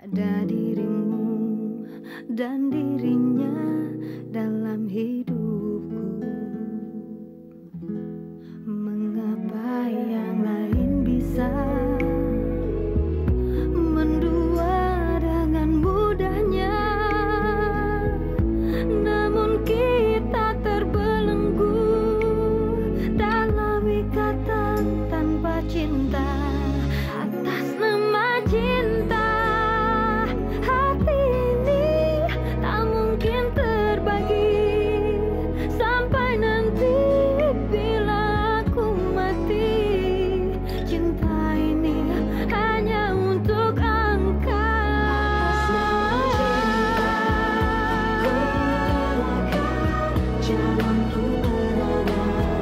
Ada dirimu dan dirinya dalam hidupku. Mengapa yang lain bisa mendua dengan mudahnya, namun kita terbelenggu dalam ikatan tanpa cinta. Atas nama cinta, hati ini tak mungkin terbagi sampai nanti bila aku mati. Cinta ini hanya untuk engkau. Jalanku berada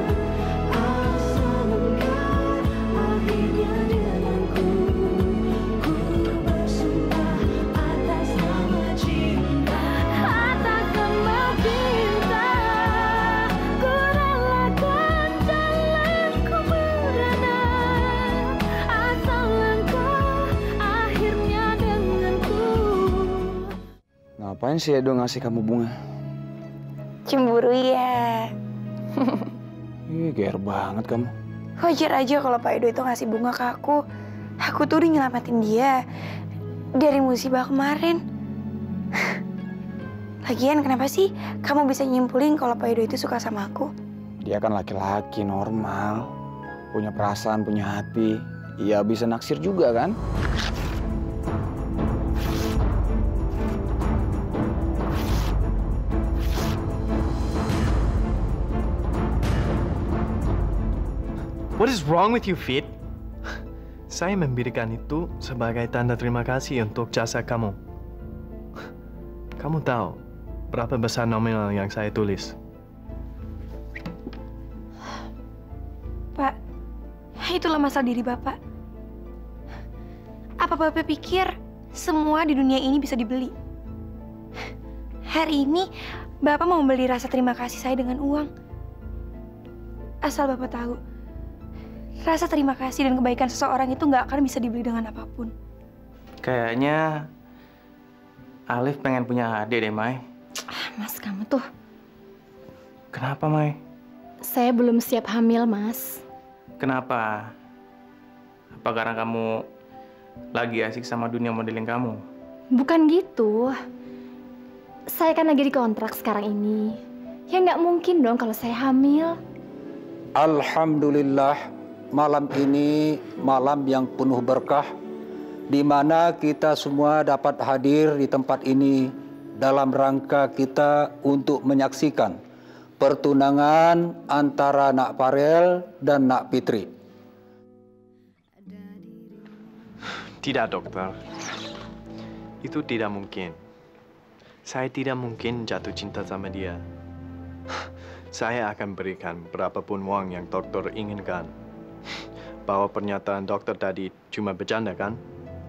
asal engkau akhirnya denganku. Ku bersumpah atas nama cinta, atas nama cinta, ku relakan jalanku berada asal engkau akhirnya denganku. Ngapain sih Edo ngasih kamu bunga? Cemburu ya. Ih, geer banget kamu. Wajar aja kalau Pak Edo itu ngasih bunga ke aku. Aku tuh udah nyelamatin dia dari musibah kemarin. Lagian kenapa sih kamu bisa nyimpulin kalau Pak Edo itu suka sama aku? Dia kan laki-laki normal, punya perasaan, punya hati. Iya bisa naksir juga kan? What is wrong with you, Fit? Saya memberikan itu sebagai tanda terima kasih untuk jasa kamu. Kamu tahu berapa besar nominal yang saya tulis? Pak, itulah masalah diri Bapak. Apa Bapak pikir semua di dunia ini bisa dibeli? Hari ini Bapak mau membeli rasa terima kasih saya dengan uang. Asal Bapak tahu, rasa terima kasih dan kebaikan seseorang itu nggak akan bisa dibeli dengan apapun. Kayaknya Alif pengen punya adik deh, Mai. Mas, kamu tuh. Kenapa, Mai? Saya belum siap hamil, Mas. Kenapa? Apa karena kamu lagi asik sama dunia modeling kamu? Bukan gitu. Saya kan lagi dikontrak sekarang ini. Ya nggak mungkin dong kalau saya hamil. Alhamdulillah, malam ini malam yang penuh berkah, di mana kita semua dapat hadir di tempat ini dalam rangka kita untuk menyaksikan pertunangan antara Nak Farel dan Nak Fitri. Tidak, dokter. Itu tidak mungkin. Saya tidak mungkin jatuh cinta sama dia. Saya akan berikan berapapun uang yang dokter inginkan. Bahwa pernyataan dokter tadi cuma bercanda, kan?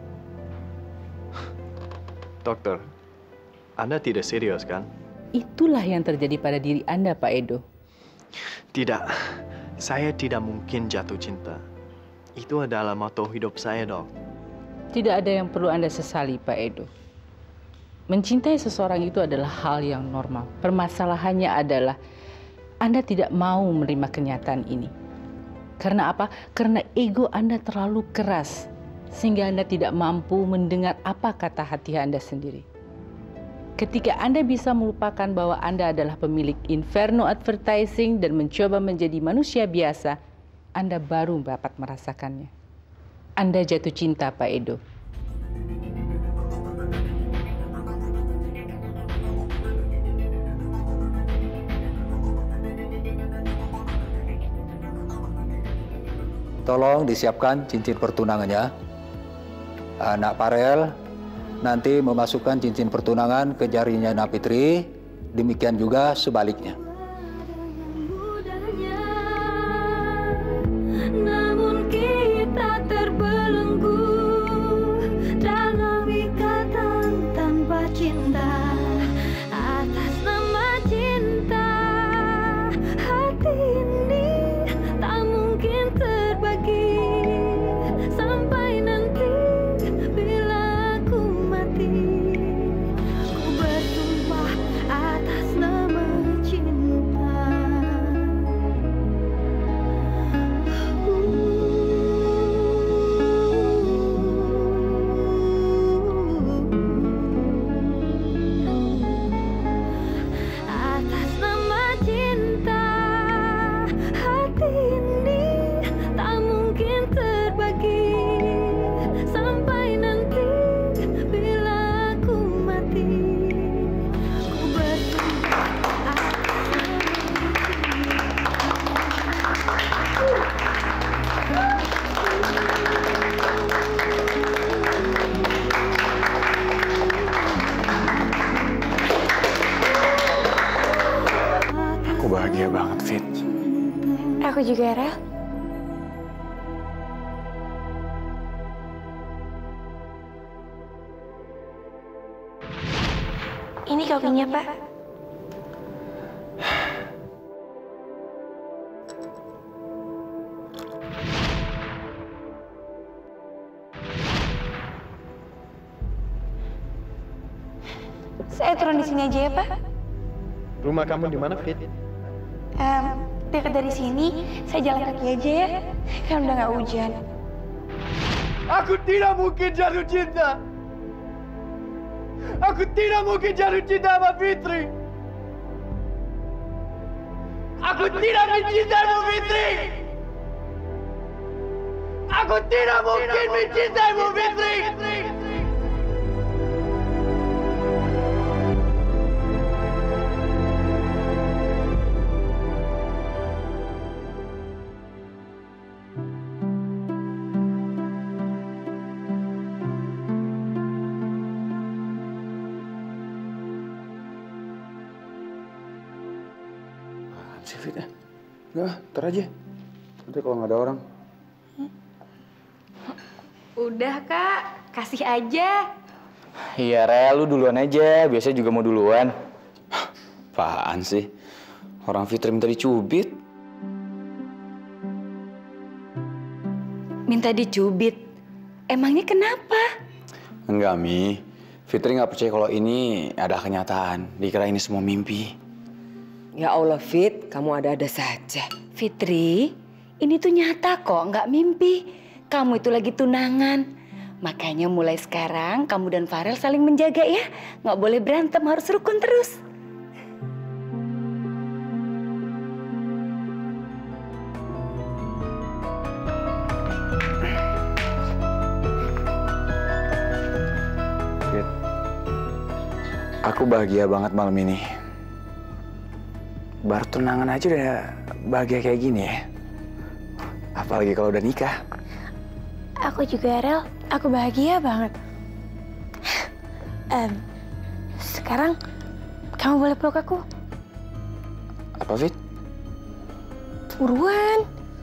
Dokter, Anda tidak serius, kan? Itulah yang terjadi pada diri Anda, Pak Edo. Tidak, saya tidak mungkin jatuh cinta. Itu adalah moto hidup saya, dok. Tidak ada yang perlu Anda sesali, Pak Edo. Mencintai seseorang itu adalah hal yang normal. Permasalahannya adalah Anda tidak mau menerima kenyataan ini. Karena apa? Karena ego Anda terlalu keras, sehingga Anda tidak mampu mendengar apa kata hati Anda sendiri. Ketika Anda bisa melupakan bahwa Anda adalah pemilik Inferno Advertising dan mencoba menjadi manusia biasa, Anda baru dapat merasakannya. Anda jatuh cinta, Pak Edo. Tolong disiapkan cincin pertunangannya. Nak Farel nanti memasukkan cincin pertunangan ke jarinya Nak Fitri, demikian juga sebaliknya. Namun kita terbelenggu dalam ikatan tanpa cinta. Atas nama cinta, hati ini tak mungkin terbagi sampai nanti bila aku mati. Aku juga, Rel. Ini kopinya, Pak. Saya turun di sini aja ya, Pak. Rumah kamu di mana, Fit? Dekat dari sini, saya jalan kaki aja ya. Kan udah nggak hujan. Aku tidak mungkin jatuh cinta. Aku tidak mungkin jatuh cinta sama Fitri. Aku tidak mencintaimu, Fitri. Aku tidak mungkin mencintaimu, Fitri. Si Fit ya? Enggak, ntar aja. Nanti kalau nggak ada orang. Udah, Kak. Kasih aja. Iya, Rel, lu duluan aja. Biasanya juga mau duluan. Apaan sih? Orang Fitri minta dicubit. Minta dicubit? Emangnya kenapa? Enggak, Mi. Fitri nggak percaya kalau ini ada kenyataan. Dikira ini semua mimpi. Ya Allah, Fit, kamu ada-ada saja. Fitri, ini tuh nyata kok, nggak mimpi. Kamu itu lagi tunangan. Makanya mulai sekarang kamu dan Farel saling menjaga ya. Nggak boleh berantem, harus rukun terus. Fit, aku bahagia banget malam ini. Baru tunangan aja udah bahagia kayak gini ya. Apalagi kalau udah nikah. Aku juga, Rel. Aku bahagia banget. Sekarang kamu boleh peluk aku. Apa, Fit? Buruan.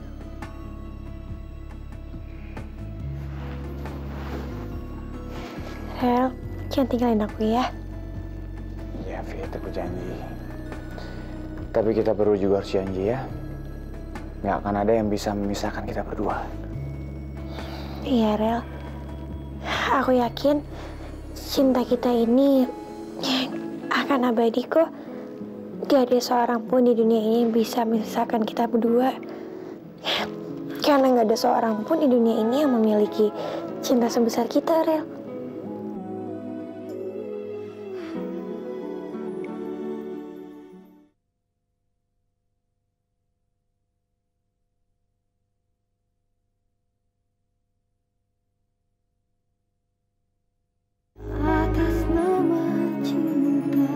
Rel, jangan tinggalin aku ya. Iya, Fit, aku janji. Tapi kita berdua juga harus janji ya. Nggak akan ada yang bisa memisahkan kita berdua. Iya, Rel. Aku yakin cinta kita ini akan abadi kok. Gak ada seorang pun di dunia ini yang bisa memisahkan kita berdua. Karena gak ada seorang pun di dunia ini yang memiliki cinta sebesar kita, Rel. Atas nama cinta.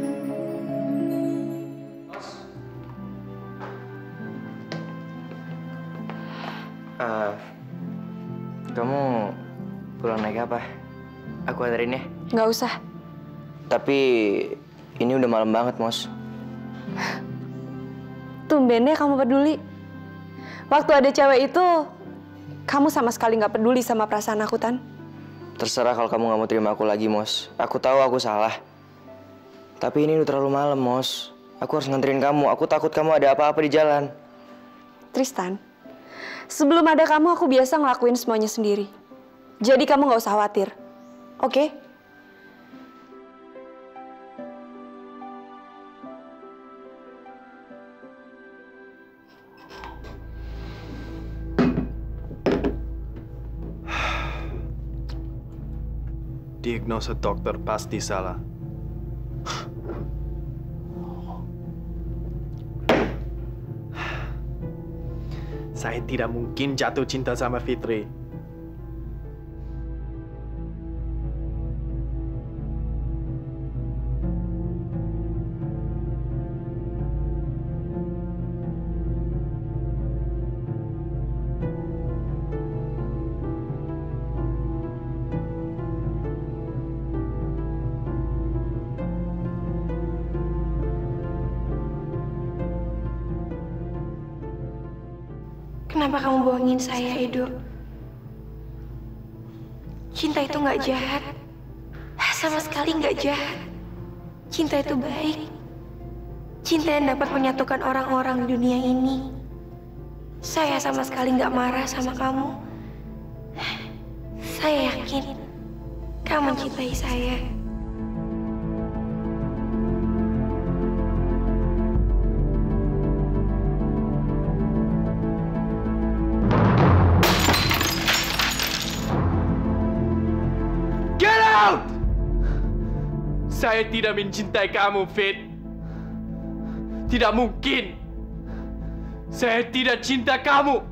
Kamu pulang naik apa? Aku anterin ya. Nggak usah. Tapi ini udah malam banget, Mos. Tumbennya kamu peduli. Waktu ada cewek itu, kamu sama sekali nggak peduli sama perasaan aku, Tan. Terserah kalau kamu nggak mau terima aku lagi, Mos. Aku tahu aku salah. Tapi ini udah terlalu malam, Mos. Aku harus nganterin kamu. Aku takut kamu ada apa-apa di jalan. Tristan, sebelum ada kamu, aku biasa ngelakuin semuanya sendiri. Jadi kamu nggak usah khawatir, oke? Diagnosa dokter pasti salah. Saya tidak mungkin jatuh cinta sama Fitri. Kenapa kamu bohongin saya, Edo? Cinta itu nggak jahat. Sama sekali nggak jahat. Cinta itu baik. Cinta yang dapat menyatukan orang-orang di dunia ini. Saya sama sekali nggak marah sama kamu. Saya yakin kamu mencintai saya. Get out! Saya tidak mencintai kamu, Fit. Tidak mungkin. Saya tidak cinta kamu.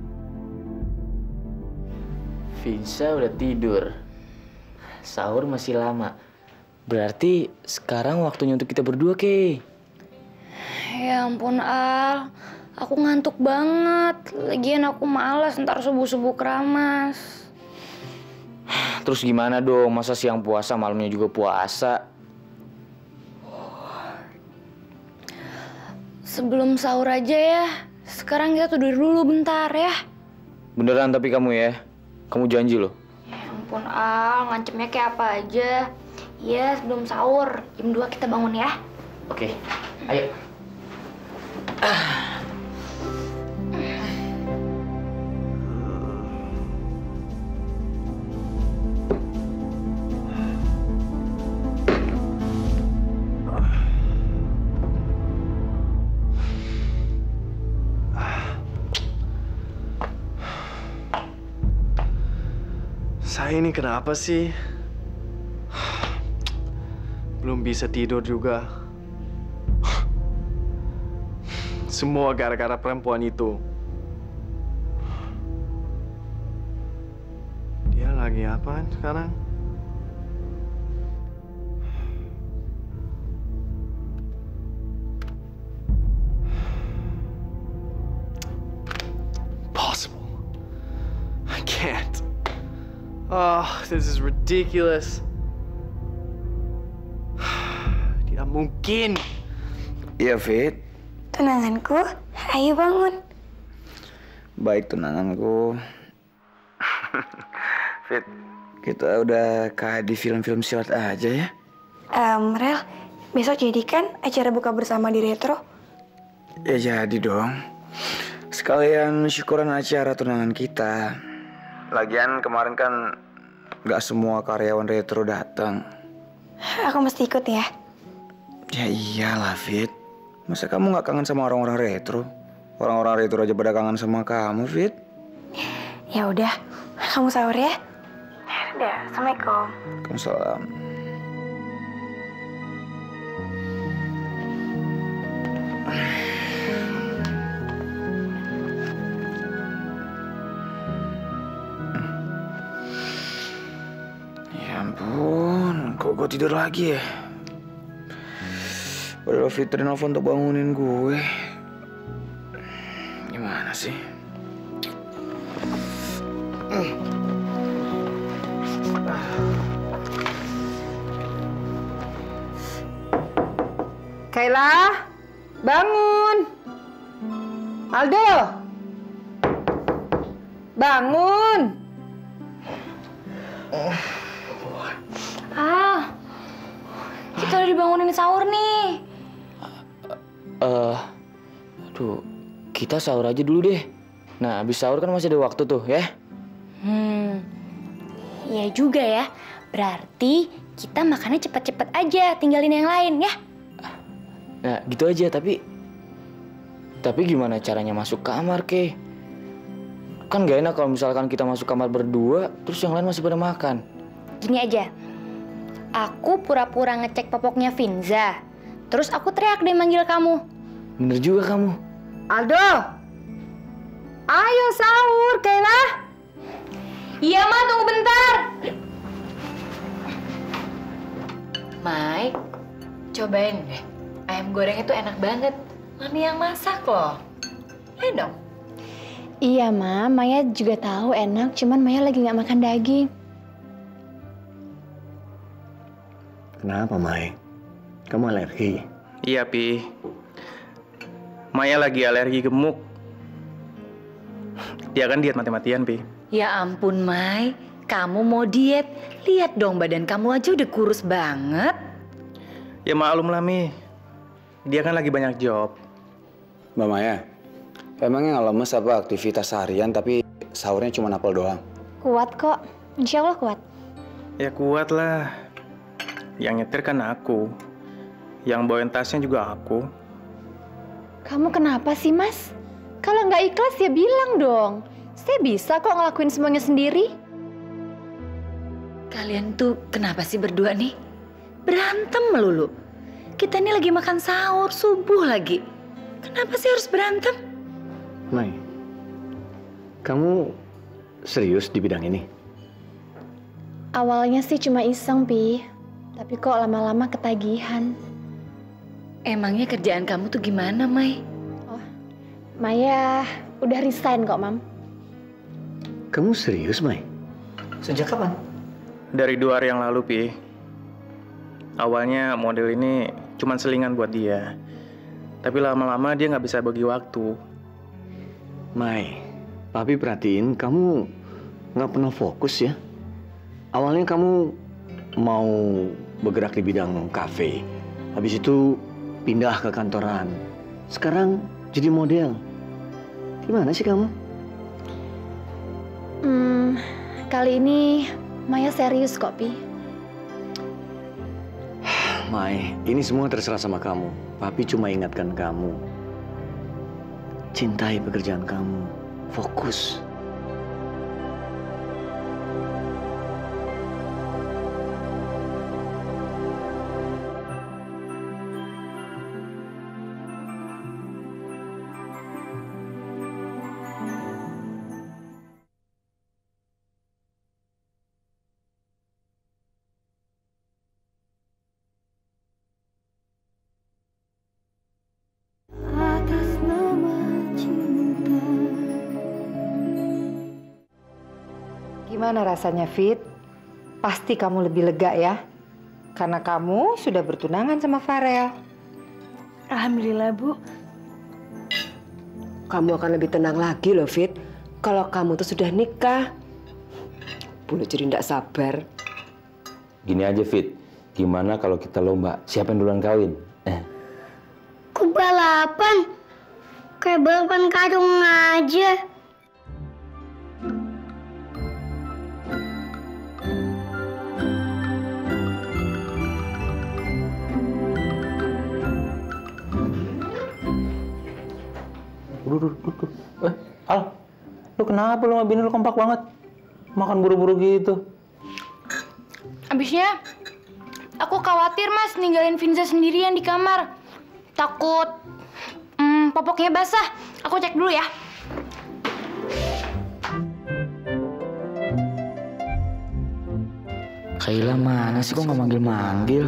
Vinsa udah tidur. Sahur masih lama. Berarti sekarang waktunya untuk kita berdua, Kay. Ya ampun, Al. Aku ngantuk banget. Lagian aku malas ntar subuh-subuh keramas. Terus gimana dong? Masa siang puasa, malamnya juga puasa? Sebelum sahur aja ya. Sekarang kita tidur dulu bentar ya. Beneran tapi kamu ya? Kamu janji loh? Ya ampun, Al. Ngancemnya kayak apa aja. Ya, sebelum sahur. Jam 2 kita bangun ya. Oke, ayo. Saya ini kenapa sih? Belum bisa tidur juga. Semua gara-gara perempuan itu. Dia lagi apa sekarang? Impossible. I can't. Oh, this is ridiculous. Tidak mungkin. Iya, Fit. Tunanganku, ayo bangun. Baik, tunanganku. Fit, kita udah kayak di film-film silat aja ya. Rel, besok jadi kan acara buka bersama di Retro? Ya jadi dong. Sekalian syukuran acara tunangan kita. Lagian kemarin kan nggak semua karyawan Retro datang. Aku mesti ikut ya? Ya iyalah, Fit. Masa kamu nggak kangen sama orang-orang Retro? Orang-orang Retro aja pada kangen sama kamu, Fit. Ya udah, kamu sahur ya? Udah, assalamualaikum. Waalaikumsalam. Ya ampun, kok gue tidur lagi ya? Padahal Fitri nelfon untuk bangunin gue. Gimana sih? Kayla, bangun. Aldo, bangun. Kita udah dibangunin sahur nih. Aduh, kita sahur aja dulu deh. Nah, habis sahur kan masih ada waktu tuh, ya? Iya juga ya. Berarti kita makannya cepet-cepet aja, tinggalin yang lain ya. Nah, gitu aja, tapi gimana caranya masuk kamar, Ke? Kan gak enak kalau misalkan kita masuk kamar berdua, terus yang lain masih pada makan. Gini aja, aku pura-pura ngecek popoknya Vinza. Terus aku teriak deh manggil kamu. Bener juga kamu. Aldo, ayo sahur, Kayla. Iya, Ma, tunggu bentar. Mai, cobain deh. Ayam goreng itu enak banget. Mami yang masak loh. Ayo dong. Iya, Ma. Maya juga tahu enak, cuman Maya lagi nggak makan daging. Kenapa, Mai? Kamu alergi? Iya, Pi. Maya lagi alergi gemuk. Dia kan diet mati-matian, Pi. Ya ampun, Mai. Kamu mau diet? Lihat dong badan kamu aja udah kurus banget. Ya maklum lah, Mi. Dia kan lagi banyak job. Mbak Maya, emangnya nggak lemes apa aktivitas seharian tapi sahurnya cuma apel doang? Kuat kok. Insya Allah kuat. Ya kuat lah. Yang nyetir kan aku. Yang bawain tasnya juga aku. Kamu kenapa sih, Mas? Kalau nggak ikhlas ya bilang dong. Saya bisa kok ngelakuin semuanya sendiri. Kalian tuh kenapa sih berdua nih? Berantem melulu. Kita nih lagi makan sahur, subuh lagi. Kenapa sih harus berantem? Mai, kamu serius di bidang ini? Awalnya sih cuma iseng, Pi. Tapi kok lama-lama ketagihan. Emangnya kerjaan kamu tuh gimana, Mai? Maya udah resign kok, Mam. Kamu serius, Mai? Sejak kapan? Dari 2 hari yang lalu, Pi. Awalnya model ini cuma selingan buat dia. Tapi lama-lama dia nggak bisa bagi waktu. Mai, Papi perhatiin kamu nggak pernah fokus ya. Awalnya kamu mau bergerak di bidang kafe. Habis itu pindah ke kantoran. Sekarang jadi model. Gimana sih kamu? Kali ini Maya serius kok, Pi. Mai, ini semua terserah sama kamu. Papi cuma ingatkan kamu. Cintai pekerjaan kamu. Fokus. Atas nama cinta. Gimana rasanya, Fit? Pasti kamu lebih lega ya? Karena kamu sudah bertunangan sama Farel. Alhamdulillah, Bu. Kamu akan lebih tenang lagi loh, Fit. Kalau kamu tuh sudah nikah. Bulu jadi nggak sabar. Gini aja, Fit. Gimana kalau kita lomba? Siapa yang duluan kawin? Kok balapan? Kayak balapan karung aja. Al, lu kenapa lu sama bini lu kompak banget? Makan buru-buru gitu. Abisnya, aku khawatir Mas ninggalin Vinza sendirian di kamar. Takut popoknya basah. Aku cek dulu ya. Kayla mana sih kok nggak manggil-manggil?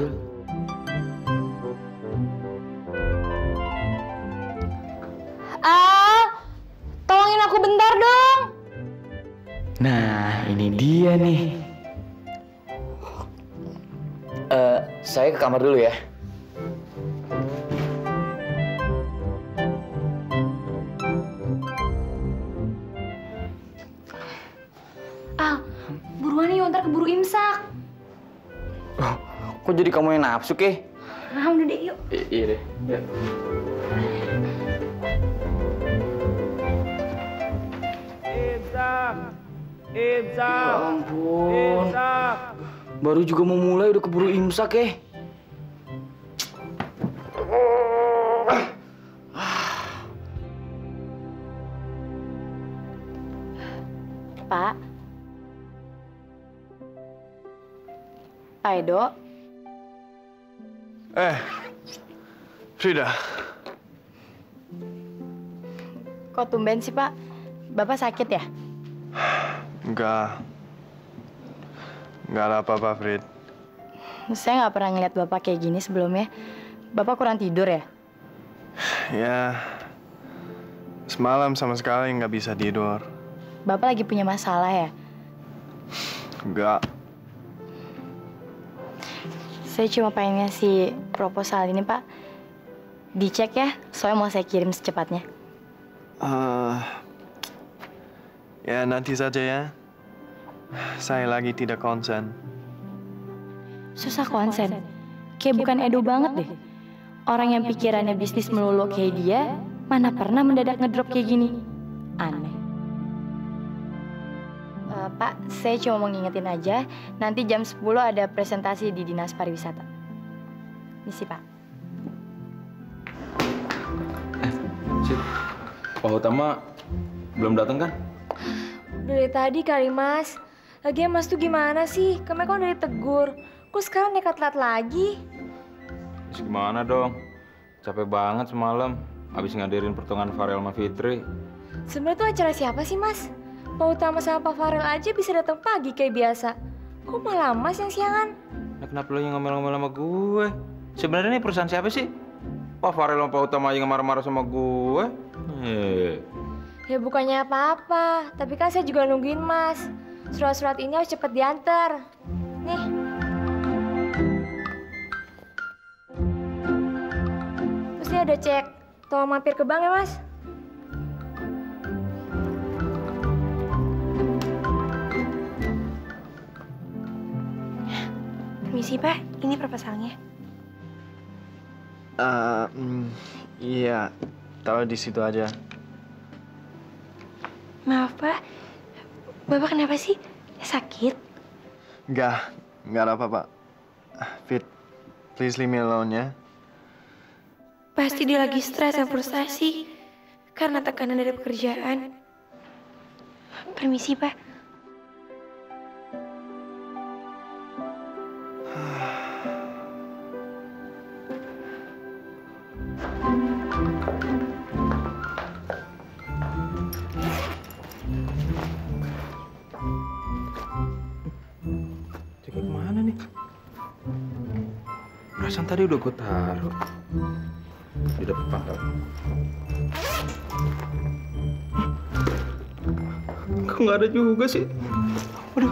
Tolongin aku bentar dong. Nah, ini dia nih. Saya ke kamar dulu ya. Al, buruan yuk, ntar keburu imsak. Kok jadi kamu yang nafsu, Ke? Udah deh, yuk. Iya deh. Ya. Imsak. Ya ampun. Baru juga mau mulai udah keburu imsak, ya. Pak. Pak Edo. Frida. Kok tumben sih, Pak? Bapak sakit ya? Enggak ada apa-apa, Frid. Saya nggak pernah ngeliat Bapak kayak gini sebelumnya. Bapak kurang tidur ya? Ya, semalam sama sekali nggak bisa tidur. Bapak lagi punya masalah ya? Enggak. Saya cuma pengen ngasih proposal ini, Pak. Dicek ya, soalnya mau saya kirim secepatnya. Ya, nanti saja ya. Saya lagi tidak konsen. Susah konsen. Kayak bukan Edo banget deh. Orang yang pikirannya bisnis melulu kayak dia, mana pernah mendadak ngedrop kayak gini. Aneh. Pak, saya cuma mau ngingetin aja, nanti jam 10 ada presentasi di Dinas Pariwisata. Misi, Pak. Sip. Pak Utama belum datang kan? Dari tadi kali, Mas. Lagian Mas tuh gimana sih? Kemarin kan udah ditegur. Kok sekarang nekat telat lagi? Terus gimana dong? Capek banget semalam. Habis ngadirin pertemuan Farel sama Fitri. Sebenarnya tuh acara siapa sih, Mas? Pak Utama sama Pak Farel aja bisa datang pagi kayak biasa. Kok malah Mas yang siangan? Nah, kenapa lo yang ngomel-ngomel sama gue? Sebenarnya ini perusahaan siapa sih? Pak Farel sama Pak Utama aja yang marah-marah sama gue. Ya bukannya apa-apa, tapi kan saya juga nungguin Mas. Surat-surat ini harus cepet diantar. Nih. Terus ini ada cek. Tolong mampir ke bank ya, Mas. Permisi, Pak. Ini proposalnya. Iya. Taruh di situ aja. Maaf, Pak. Bapak kenapa sih? Sakit? Enggak ada apa-apa. Fit, please leave me alone ya. Pasti dia lagi stres dan frustasi karena tekanan dari pekerjaan. Permisi, Pak. Ceknya kemana nih? Perasaan tadi udah gue taruh di depan tau. Kok nggak ada juga sih? Aduh.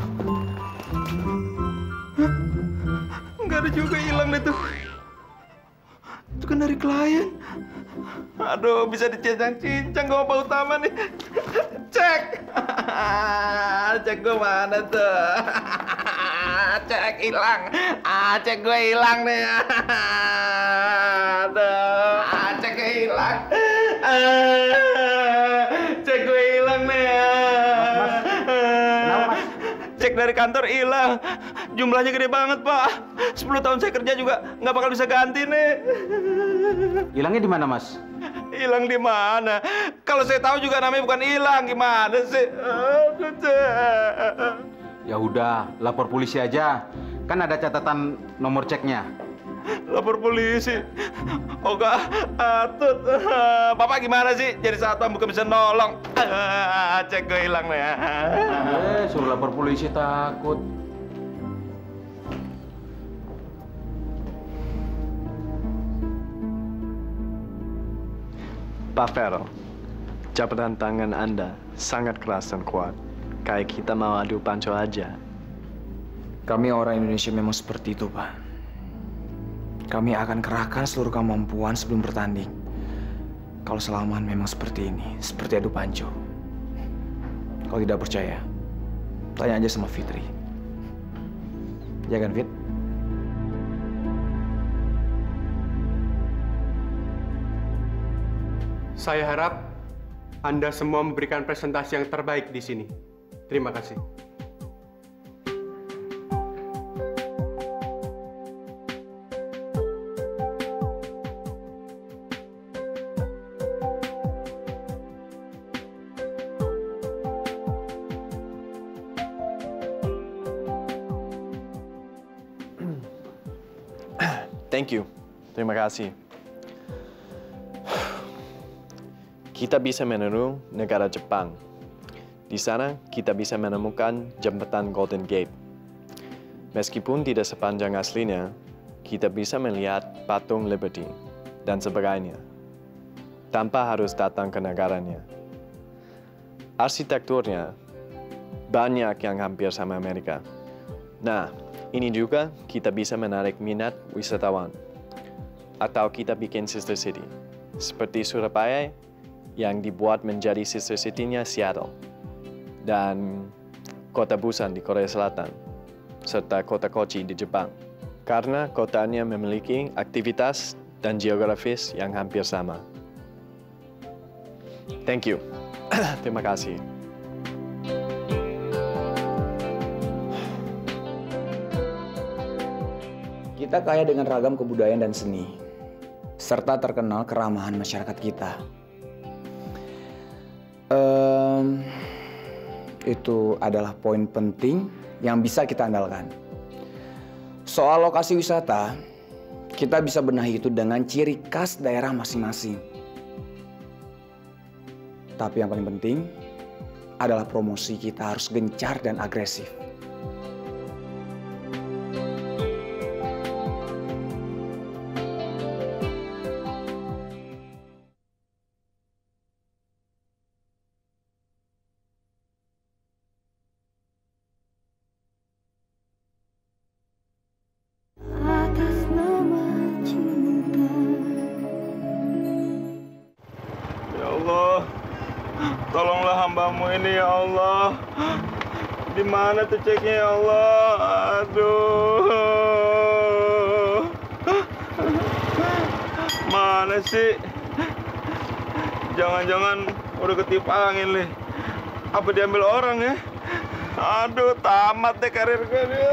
Hah? Nggak ada juga, hilang deh tuh. Itu kan dari klien. Aduh, bisa dicincang-cincang gue Pak Utama nih. Cek. Cek gue mana tuh? Cek hilang. Cek gue hilang nih. Aduh, cek gue hilang. Cek gue hilang nih. Mas. Kenapa, Mas? Cek dari kantor hilang. Jumlahnya gede banget, Pak. 10 tahun saya kerja juga nggak bakal bisa ganti nih. Hilangnya di mana, Mas? Hilang di mana? Kalau saya tahu juga namanya bukan hilang, gimana sih? Ya udah, lapor polisi aja. Kan ada catatan nomor ceknya. Lapor polisi? Oh enggak, atut. Bapak gimana sih? Jadi satpam bukan bisa nolong. Cek gue hilang nih. Suruh lapor polisi takut. Pak Farel, jabatan tangan Anda sangat keras dan kuat. Kayak kita mau adu panco aja. Kami orang Indonesia memang seperti itu, Pak. Kami akan kerahkan seluruh kemampuan sebelum bertanding. Kalau Salaman memang seperti ini, seperti adu panco. Kalau tidak percaya, tanya aja sama Fitri. Ya kan, Fit? Saya harap Anda semua memberikan presentasi yang terbaik di sini. Terima kasih. Thank you. Terima kasih. Kita bisa meniru negara Jepang. Di sana, kita bisa menemukan jembatan Golden Gate. Meskipun tidak sepanjang aslinya, kita bisa melihat patung Liberty dan sebagainya, tanpa harus datang ke negaranya. Arsitekturnya banyak yang hampir sama Amerika. Nah, ini juga kita bisa menarik minat wisatawan. Atau kita bikin sister city, seperti Surabaya yang dibuat menjadi sister city-nya Seattle. dan kota Busan di Korea Selatan, serta kota Kochi di Jepang. Karena kotanya memiliki aktivitas dan geografis yang hampir sama. Thank you. Terima kasih. Kita kaya dengan ragam kebudayaan dan seni, serta terkenal keramahan masyarakat kita. Itu adalah poin penting yang bisa kita andalkan. Soal lokasi wisata, kita bisa benahi itu dengan ciri khas daerah masing-masing. Tapi yang paling penting adalah promosi kita harus gencar dan agresif. Atas nama cinta. Ya Allah, tolonglah hambamu ini ya Allah. Di mana tuh ceknya ya Allah? Aduh. Mana sih? Jangan-jangan udah ketipu angin nih. Apa diambil orang ya? Aduh, tamat deh karir gue nih.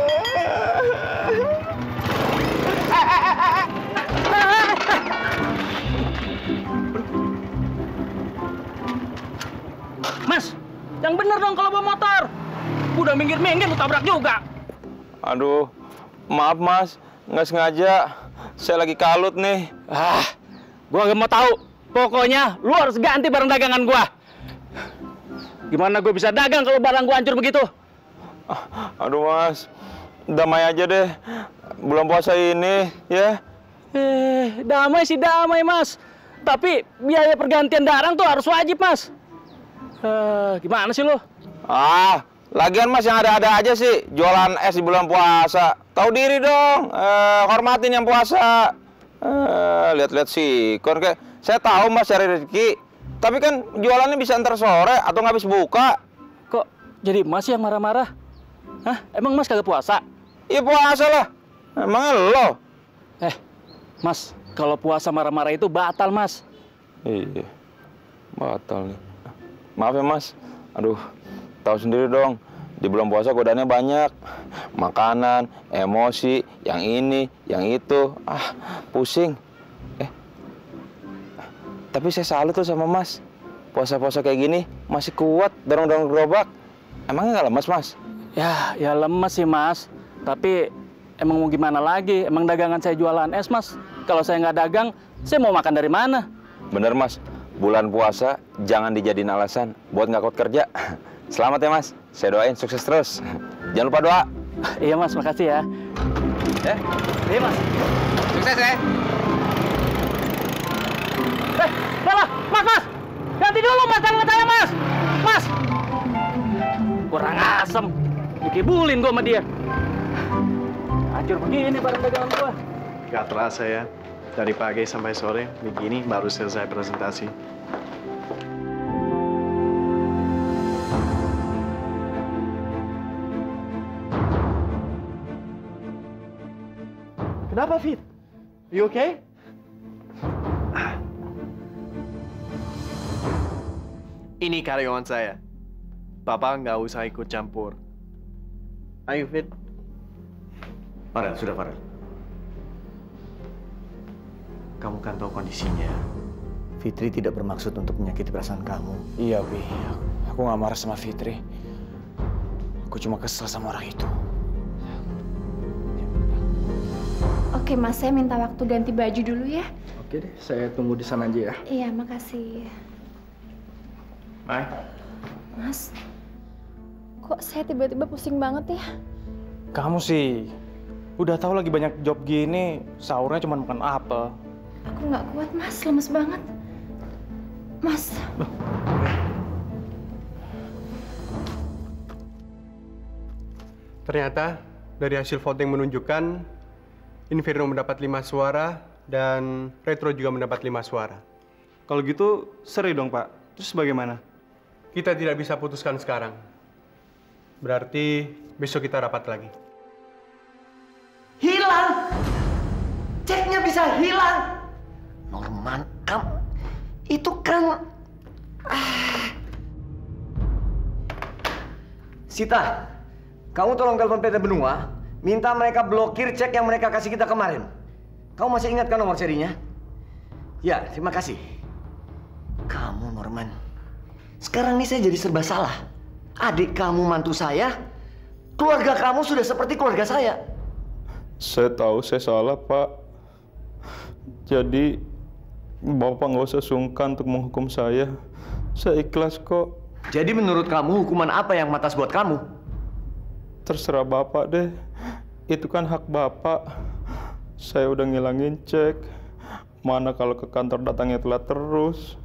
Mas, yang bener dong kalau bawa motor. Udah minggir-minggir lu tabrak juga. Aduh, maaf Mas, nggak sengaja. Saya lagi kalut nih. Gua nggak mau tahu. Pokoknya lu harus ganti barang dagangan gua. Gimana gue bisa dagang kalau barang gua hancur begitu? Aduh Mas, damai aja deh. Bulan puasa ini, ya. Damai sih damai Mas. Tapi biaya pergantian barang tuh harus wajib Mas. Gimana sih lo? Lagian Mas yang ada-ada aja sih jualan es di bulan puasa. Tahu diri dong, hormatin yang puasa. Lihat-lihat sih, kon kayak saya tahu Mas cari rezeki. Tapi kan jualannya bisa ntar sore atau nggak habis buka. Kok jadi Mas yang marah-marah? Hah? Emang Mas kagak puasa? Iya puasa lah. Emangnya lo? Mas, kalau puasa marah-marah itu batal Mas. Iya, batal nih. Maaf ya Mas, aduh, tahu sendiri dong, di bulan puasa godaannya banyak. Makanan, emosi, yang ini, yang itu, pusing. Tapi saya salut tuh sama Mas. Puasa-puasa kayak gini masih kuat, dorong-dorong gerobak. Emangnya nggak lemas Mas? Ya lemes sih Mas. Tapi emang mau gimana lagi? Emang dagangan saya jualan es Mas. Kalau saya nggak dagang, saya mau makan dari mana? Bener Mas. Bulan puasa jangan dijadiin alasan buat nggak kuat kerja. Selamat ya Mas, saya doain sukses terus. Jangan lupa doa. Iya Mas, makasih ya. Iya Mas. Sukses ya. Udah Mas, ganti dulu Mas, jangan saya Mas. Mas, kurang asem, dikibulin gua sama dia. Hancur begini barang dagangan gua. Gak terasa ya. Dari pagi sampai sore, begini baru selesai presentasi. Kenapa, Fit? You okay? Ini karyawan saya. Papa nggak usah ikut campur. Ayo, Fit. Farel, sudah Farel. Kamu kan tahu kondisinya. Fitri tidak bermaksud untuk menyakiti perasaan kamu. Iya, Bi. Aku nggak marah sama Fitri. Aku cuma kesel sama orang itu. Oke Mas, saya minta waktu ganti baju dulu ya. Oke deh, saya tunggu di sana aja ya. Iya, makasih. Mai. Mas, kok saya tiba-tiba pusing banget ya? Kamu sih, udah tahu lagi banyak job gini, sahurnya cuma makan apel. Aku nggak kuat Mas, lemes banget. Mas. Ternyata dari hasil voting menunjukkan Inferno mendapat 5 suara dan Retro juga mendapat 5 suara. Kalau gitu seri dong Pak. Terus bagaimana? Kita tidak bisa putuskan sekarang. Berarti besok kita rapat lagi. Hilang! Ceknya bisa hilang! Norman, itu kan... Sita, kamu tolong telepon PT Benua, minta mereka blokir cek yang mereka kasih kita kemarin. Kamu masih ingat kan nomor serinya? Ya, terima kasih. Kamu, Norman. Sekarang ini saya jadi serba salah. Adik kamu mantu saya, keluarga kamu sudah seperti keluarga saya. Saya tahu saya salah, Pak. Jadi, Bapak nggak usah sungkan untuk menghukum saya. Saya ikhlas kok. Jadi menurut kamu hukuman apa yang pantas buat kamu? Terserah Bapak deh. Itu kan hak Bapak. Saya udah ngilangin cek. Mana kalau ke kantor datangnya telat terus.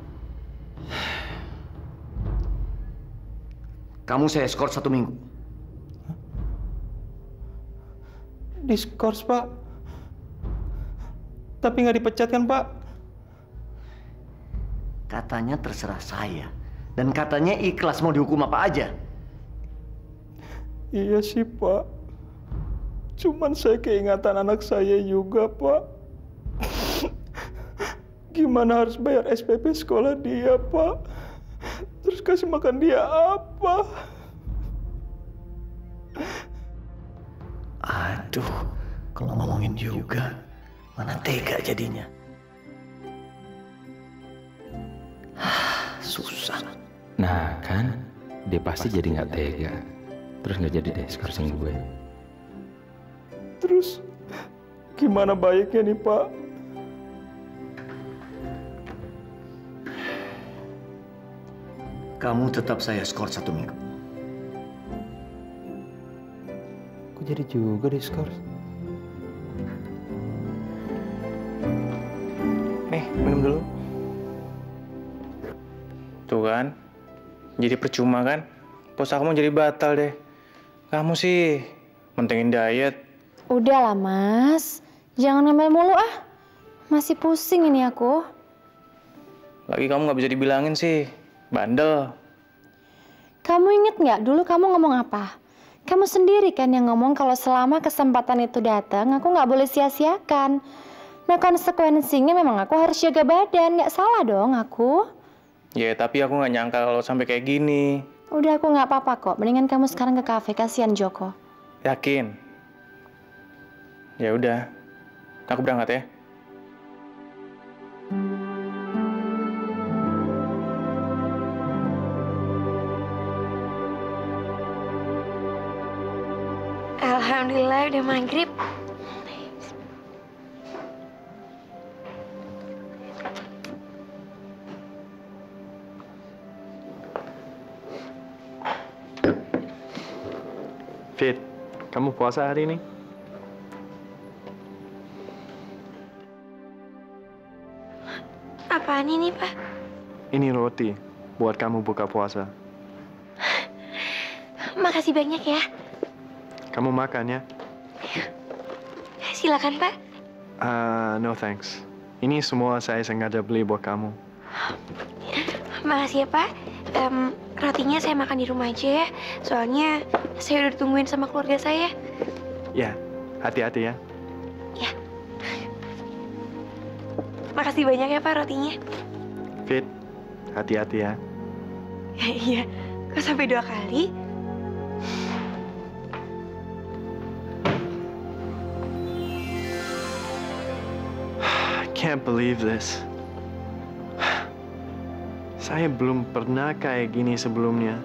Kamu saya skor 1 minggu. Diskors, Pak. Tapi nggak dipecat kan, Pak? Katanya terserah saya. Dan katanya ikhlas mau dihukum apa aja. Iya sih, Pak. Cuman saya keingatan anak saya juga, Pak. Gimana harus bayar SPP sekolah dia, Pak? Terus kasih makan dia apa? Aduh, kalau ngomongin juga, mana tega jadinya. Susah. Nah kan, dia pasti jadi nggak tega. Terus nggak jadi deh skorsin gue. Terus gimana baiknya nih, Pak? Kamu tetap saya skor 1 minggu. Kok jadi juga diskors? Nih, minum dulu. Tuh kan, jadi percuma kan? Puasa kamu jadi batal deh. Kamu sih mentingin diet. Udah lah, Mas. Jangan ngomel mulu ah. Masih pusing ini aku. Lagi kamu nggak bisa dibilangin sih. Bandel. Kamu inget nggak dulu kamu ngomong apa? Kamu sendiri kan yang ngomong kalau selama kesempatan itu datang, aku nggak boleh sia-siakan. Nah, konsekuensinya memang aku harus jaga badan. Nggak salah dong aku. Ya, tapi aku nggak nyangka kalau sampai kayak gini. Udah, aku nggak apa-apa kok. Mendingan kamu sekarang ke kafe. Kasihan Joko. Yakin? Ya udah, aku berangkat ya. Alhamdulillah udah maghrib. Fit, kamu puasa hari ini? Apaan ini, Pak? Ini roti buat kamu buka puasa. Makasih banyak ya. Kamu makan ya? Silakan, Pak. No thanks. Ini semua saya sengaja beli buat kamu. Makasih ya, Pak. Rotinya saya makan di rumah aja ya. Soalnya saya udah ditungguin sama keluarga saya. Ya, hati-hati ya. Ya. Makasih banyak ya, Pak, rotinya. Fit, hati-hati ya. Iya, kok sampai 2 kali? I can't believe this. Saya belum pernah kayak gini sebelumnya.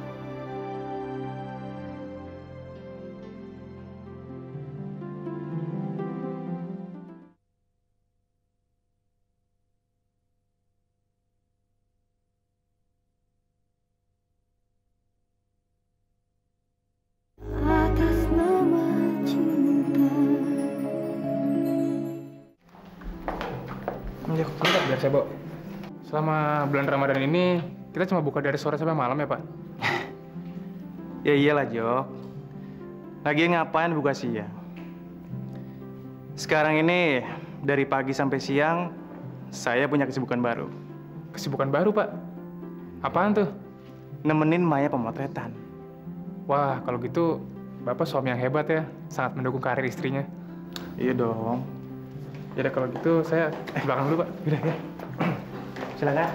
Atas nama cinta. Ya, bentar, biar saya bawa. Selama bulan Ramadan ini, kita cuma buka dari sore sampai malam ya, Pak? Ya iyalah, Jok. Lagi ngapain buka siang? Sekarang ini, dari pagi sampai siang, saya punya kesibukan baru. Kesibukan baru, Pak? Apaan tuh? Nemenin Maya pemotretan. Wah, kalau gitu Bapak suami yang hebat ya, sangat mendukung karir istrinya. Iya dong. Ya udah kalau gitu saya ke belakang dulu, Pak. Udah ya. Silakan.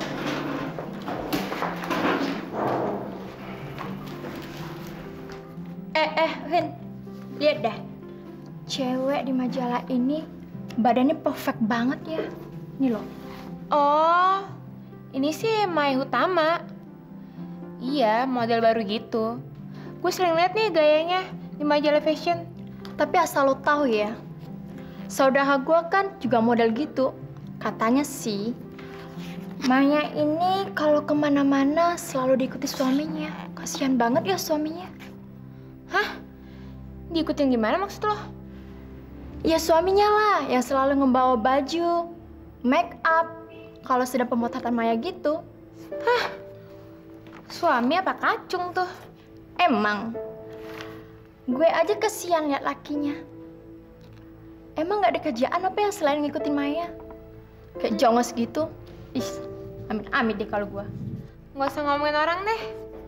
Vin, lihat dah. Cewek di majalah ini badannya perfect banget ya. Ini loh. Oh, ini sih Mai Utama. Iya, model baru gitu. Gue sering lihat nih gayanya di majalah fashion. Tapi asal lo tahu ya, saudara gue kan juga model gitu. Katanya sih, Maya ini kalau kemana-mana selalu diikuti suaminya. Kasihan banget ya suaminya. Hah? Diikutin gimana maksud lo? Ya suaminya lah yang selalu ngebawa baju, make up, kalau sedang pemotretan Maya gitu. Hah? Suami apa kacung tuh? Emang, gue aja kesian liat lakinya. Emang gak ada kerjaan apa yang selain ngikutin Maya? Kayak jongos gitu. Ih, amit-amit deh kalau gue. Nggak usah ngomongin orang deh.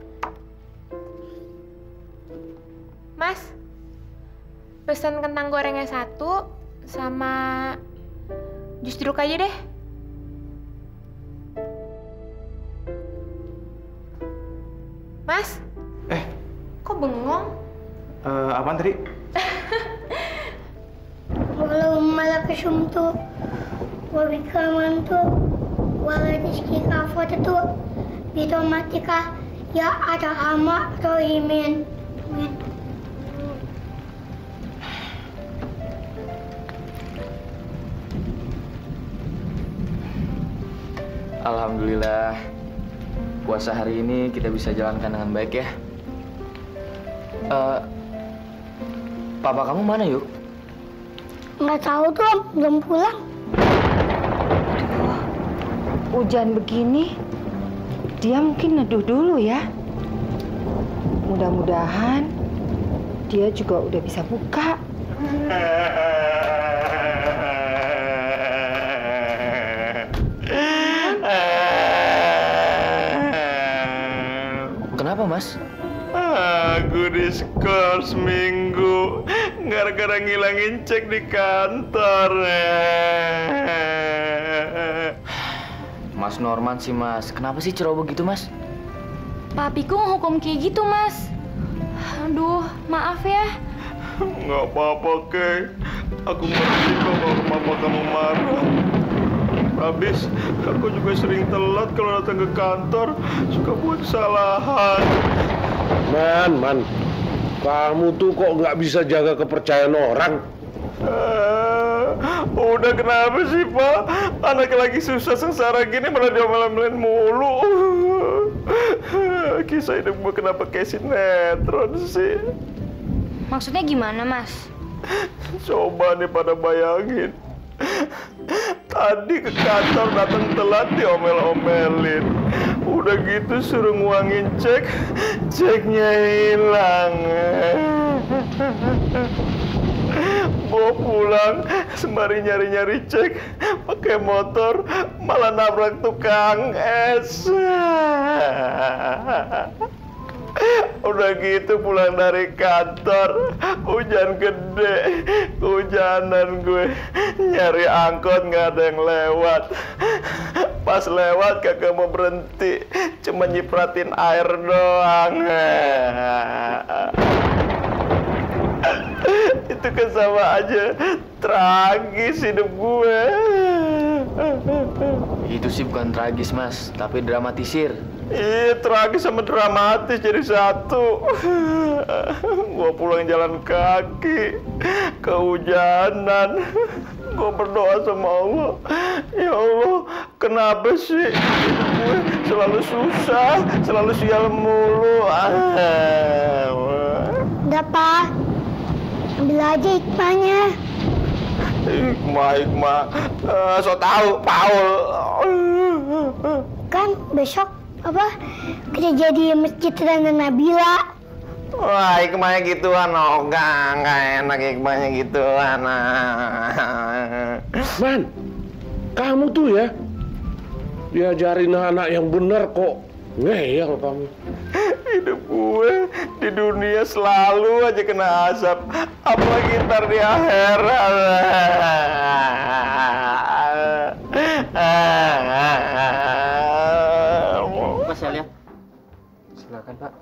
Mas, pesen kentang gorengnya 1 sama jus jeruk aja deh. Mas? Kok bengong? Apaan tadi? Walau malaka syumtu wabikamantu waladishki kafotatu bitomatika ya ada ama rohimin. Amin. Alhamdulillah, puasa hari ini kita bisa jalankan dengan baik ya. Papa kamu mana yuk? Nggak tahu tuh, belum pulang. Hujan begini, dia mungkin neduh dulu ya. Mudah-mudahan dia juga udah bisa buka. Kenapa, Mas? Aku diskor seminggu gara-gara ngilangin cek di kantor. Mas Norman sih, Mas. Kenapa sih ceroboh gitu, Mas? Papiku ngehukum kayak gitu, Mas. Aduh, maaf ya. Nggak apa-apa, Kay. Aku ngerti kok kalau papa kamu marah. Habis, aku juga sering telat kalau datang ke kantor. Suka buat kesalahan. Man, kamu tuh kok nggak bisa jaga kepercayaan orang? Udah kenapa sih, Pak? Anak lagi susah sengsara gini malah diomelin mulu. Kisah hidup gue kenapa kayak sinetron sih? Maksudnya gimana, Mas? Coba nih pada bayangin. Tadi ke kantor datang telat diomel-omelin. Udah gitu suruh nguangin cek, ceknya hilang. Bawa pulang sembari nyari-nyari cek, pakai motor malah nabrak tukang es. Udah gitu pulang dari kantor, hujan gede, kehujanan gue. Nyari angkot nggak ada yang lewat. Pas lewat kagak mau berhenti, cuma nyipratin air doang. Itu kan sama aja tragis hidup gue. Itu sih bukan tragis, Mas, tapi dramatisir. Iya, tragis sama dramatis jadi satu. Gua pulang jalan kaki, kehujanan. Gua berdoa sama Allah. Ya Allah, kenapa sih hidup gue selalu susah, selalu sial mulu. Udah, Pak. Ambil aja hikmahnya. Hikmah. So tahu, Paul. Kan besok apa kerja jadi masjid Rana Nabila. Wah, hikmahnya gituan, nggak enak hikmahnya gituan. Man, kamu tuh ya diajarin anak yang benar kok ngeyel kamu. Hidup gue di dunia selalu aja kena asap. Apalagi ntar di akhirat. Pak, saya lihat. Silakan, Pak.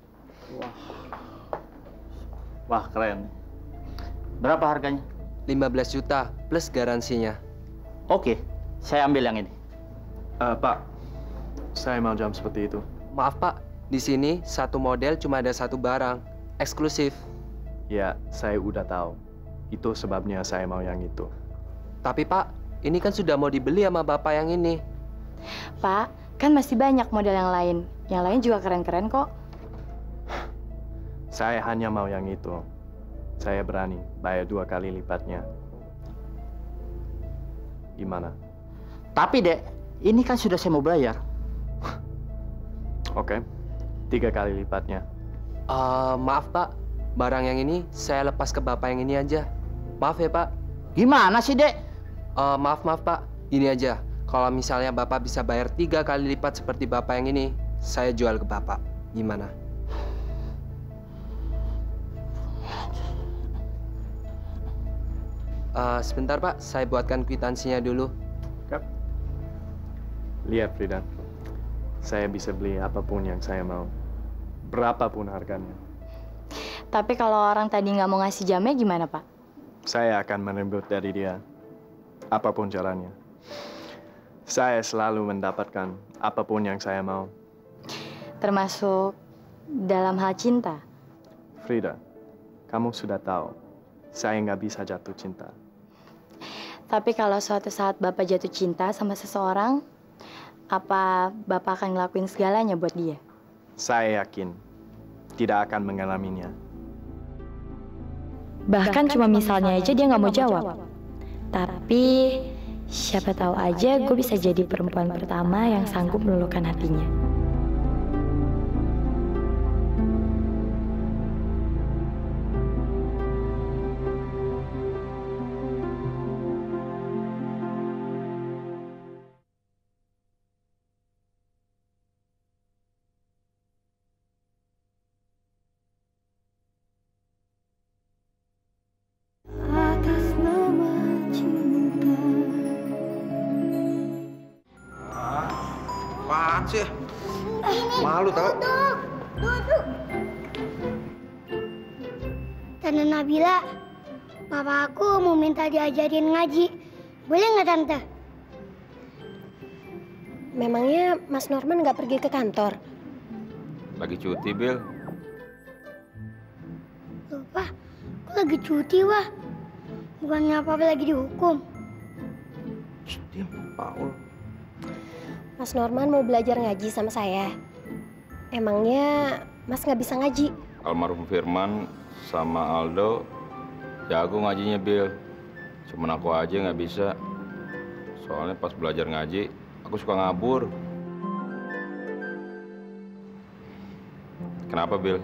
Wah, keren. Berapa harganya? 15 juta plus garansinya. Oke, saya ambil yang ini. Pak, saya mau jam seperti itu. Maaf Pak, di sini satu model cuma ada satu barang, eksklusif. Ya, saya udah tahu. Itu sebabnya saya mau yang itu. Tapi Pak, ini kan sudah mau dibeli sama Bapak yang ini. Pak, kan masih banyak model yang lain. Yang lain juga keren-keren kok. Saya hanya mau yang itu. Saya berani bayar 2 kali lipatnya. Gimana? Tapi Dek, ini kan sudah saya mau bayar. Oke, 3 kali lipatnya. Maaf Pak, barang yang ini saya lepas ke Bapak yang ini aja. Maaf ya Pak. Gimana sih Dek? Maaf Pak, ini aja. Kalau misalnya Bapak bisa bayar 3 kali lipat seperti Bapak yang ini, saya jual ke Bapak. Gimana? Sebentar Pak, saya buatkan kwitansinya dulu. Lihat Frida, saya bisa beli apapun yang saya mau. Berapapun harganya. Tapi kalau orang tadi nggak mau ngasih jamnya gimana Pak? Saya akan merebut dari dia. Apapun caranya. Saya selalu mendapatkan apapun yang saya mau. Termasuk dalam hal cinta? Frida, kamu sudah tahu, saya nggak bisa jatuh cinta. Tapi kalau suatu saat Bapak jatuh cinta sama seseorang, apa Bapak akan ngelakuin segalanya buat dia? Saya yakin tidak akan mengalaminya. Bahkan cuma misalnya aja dia nggak mau jawab. Tapi siapa tahu aja gue bisa jadi perempuan pertama yang sanggup meluluhkan hatinya. Atas nama cinta. Apaan sih? Malu tau? Duduk. Tante Nabila, papa aku mau minta diajarin ngaji. Boleh nggak Tante? Memangnya Mas Norman nggak pergi ke kantor? Lagi cuti, Bil. Lupa, aku lagi cuti wah. Bukannya papa lagi dihukum. Diam, Paul. Mas Norman mau belajar ngaji sama saya. Emangnya Mas nggak bisa ngaji? Almarhum Firman sama Aldo jago ngajinya, Bil. Cuman aku aja nggak bisa. Soalnya pas belajar ngaji, aku suka ngabur. Kenapa, Bil?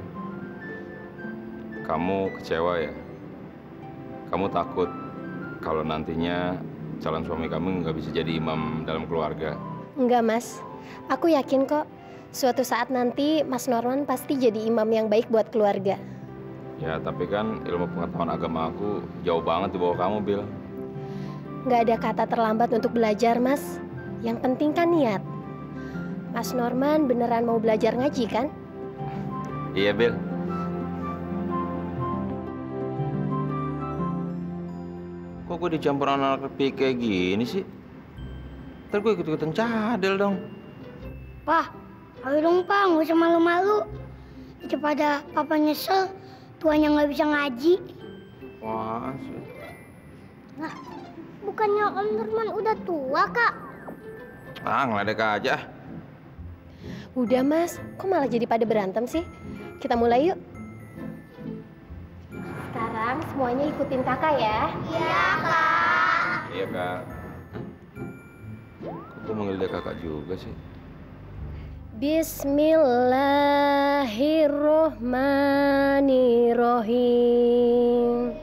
Kamu kecewa ya? Kamu takut kalau nantinya calon suami kamu nggak bisa jadi imam dalam keluarga? Enggak, Mas. Aku yakin kok suatu saat nanti Mas Norman pasti jadi imam yang baik buat keluarga. Ya, tapi kan ilmu pengetahuan agama aku jauh banget di bawah kamu, Bil. Nggak ada kata terlambat untuk belajar, Mas. Yang penting kan niat. Mas Norman beneran mau belajar ngaji, kan? Iya, Bil. Kok gue dicampur anak lebih kayak gini sih? Ntar gue ikut-ikutan cadel dong. Pak, ayo dong Pak, nggak usah malu-malu. Daripada papa nyesel, tuanya nggak bisa ngaji. Wah, sih. Nah, bukannya Om Nurman udah tua, Kak? Ah, ngeledek aja. Udah, Mas. Kok malah jadi pada berantem sih? Kita mulai yuk. Sekarang semuanya ikutin kakak ya. Iya, Kak. Iya, Kak. Kok gue manggil dia kakak juga sih? Bismillahirrohmanirrohim.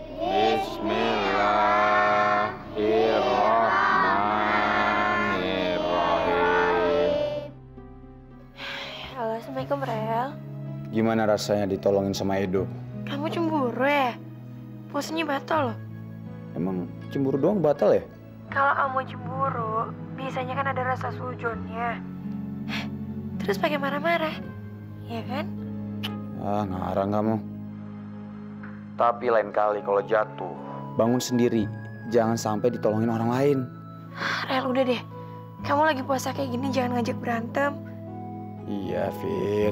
Bismillahirrohmanirrohim. Halo, Assalamualaikum, Rel. Gimana rasanya ditolongin sama Edo? Kamu cemburu ya? Posenya batal loh. Emang cemburu doang batal ya? Kalau kamu cemburu, biasanya kan ada rasa sujonnya. Terus pakai marah-marah, ya kan? Ah, ngarang kamu. Tapi lain kali kalau jatuh, bangun sendiri. Jangan sampai ditolongin orang lain. Rel, udah deh. Kamu lagi puasa kayak gini, jangan ngajak berantem. Iya, Fit.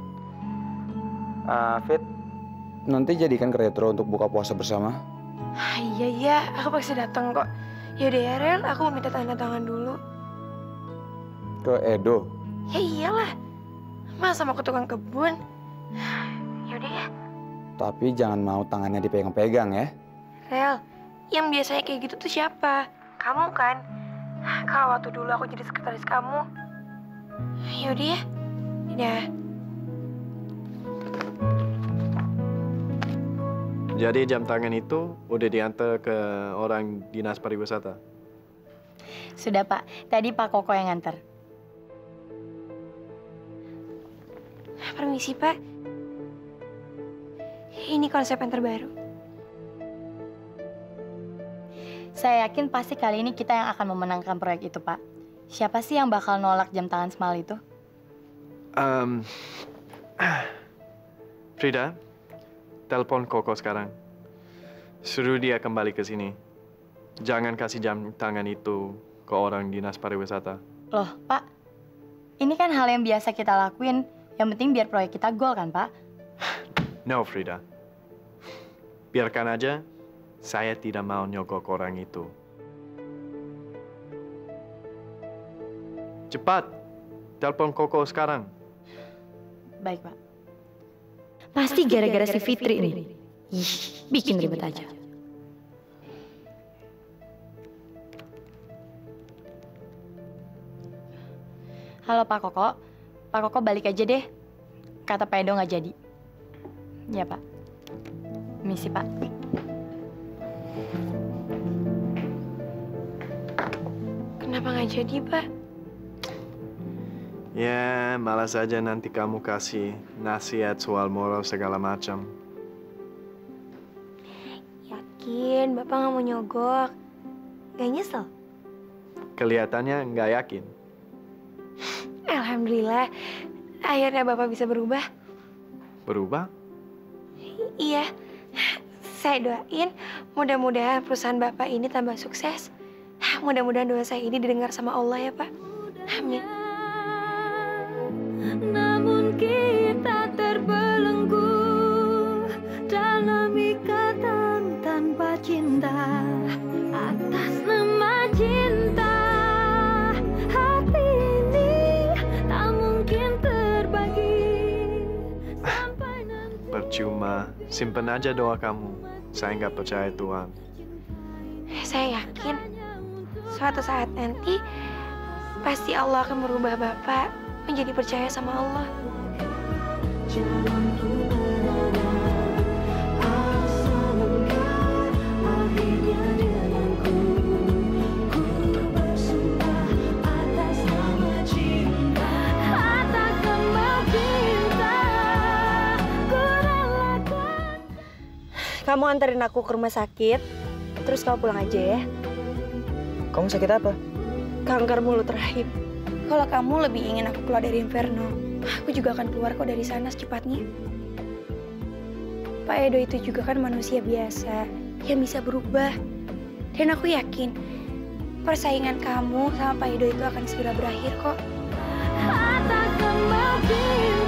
Fit, nanti jadikan ke Retro untuk buka puasa bersama. Iya, aku pasti datang kok. Yaudah ya, Rel, aku mau minta tanda tangan dulu. Ke Edo? Ya iyalah, masa mau ke tukang kebun? Yaudah ya. Tapi jangan mau tangannya dipegang-pegang ya. Rel, yang biasanya kayak gitu tuh siapa? Kamu kan? Kalau waktu dulu aku jadi sekretaris kamu. Yaudah ya. Dadah. Jadi jam tangan itu udah diantar ke orang dinas pariwisata? Sudah Pak, tadi Pak Koko yang nganter. Permisi Pak. Ini konsep yang terbaru. Saya yakin pasti kali ini kita yang akan memenangkan proyek itu Pak. Siapa sih yang bakal nolak jam tangan Smile itu? Frida, telepon Koko sekarang. Suruh dia kembali ke sini. Jangan kasih jam tangan itu ke orang dinas pariwisata. Loh, Pak. Ini kan hal yang biasa kita lakuin. Yang penting biar proyek kita gol kan, Pak? No, Frida. Biarkan aja. Saya tidak mau nyogok orang itu. Cepat. Telepon Koko sekarang. Baik, Pak. Pasti gara-gara si Fitri ini. Ih, bikin ribet aja. Halo Pak Koko. Pak Koko balik aja deh. Kata Pak Edo nggak jadi. Ya Pak. Misi Pak. Kenapa nggak jadi Pak? Ya, malas aja nanti kamu kasih nasihat soal moral segala macam. Yakin Bapak nggak mau nyogok? Gak nyesel? Kelihatannya nggak yakin. Alhamdulillah, akhirnya Bapak bisa berubah. Berubah? Iya, saya doain mudah-mudahan perusahaan Bapak ini tambah sukses. Mudah-mudahan doa saya ini didengar sama Allah ya Pak. Amin. Namun kita terbelenggu dalam ikatan tanpa cinta. Atas nama cinta, hati ini tak mungkin terbagi. Percuma, simpen aja doa kamu. Saya nggak percaya Tuhan. Saya yakin suatu saat nanti pasti Allah akan merubah Bapak menjadi percaya sama Allah. Kamu anterin aku ke rumah sakit, terus kamu pulang aja ya. Kamu sakit apa? Kanker mulut rahim. Kalau kamu lebih ingin aku keluar dari Inferno, aku juga akan keluar kok dari sana secepatnya. Pak Edo itu juga kan manusia biasa yang bisa berubah. Dan aku yakin persaingan kamu sama Pak Edo itu akan segera berakhir kok. Atas nama cinta.